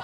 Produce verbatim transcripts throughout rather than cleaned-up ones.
Mashup.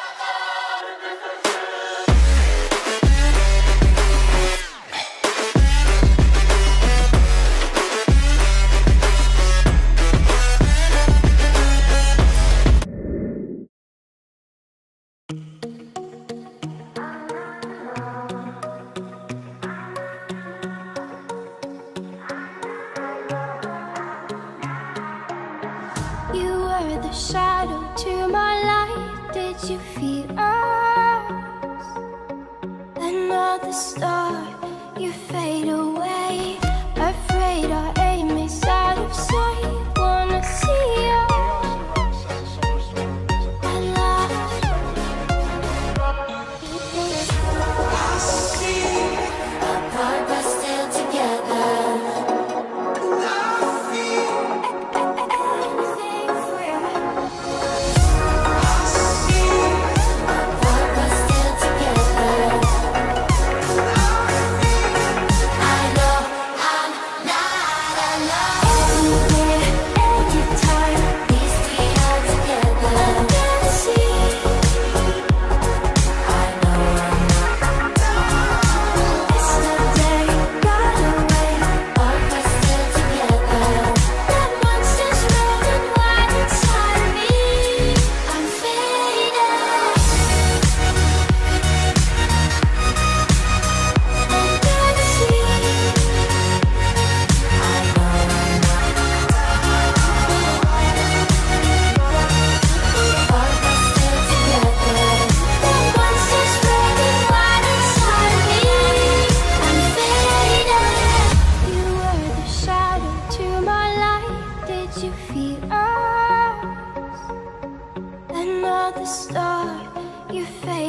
You were the shadow to my light. Did you feel us? Another star, you fade away. Afraid our aim is out of sight. Wanna see you alive. I see apart but still together. You feel us, another star, you fade.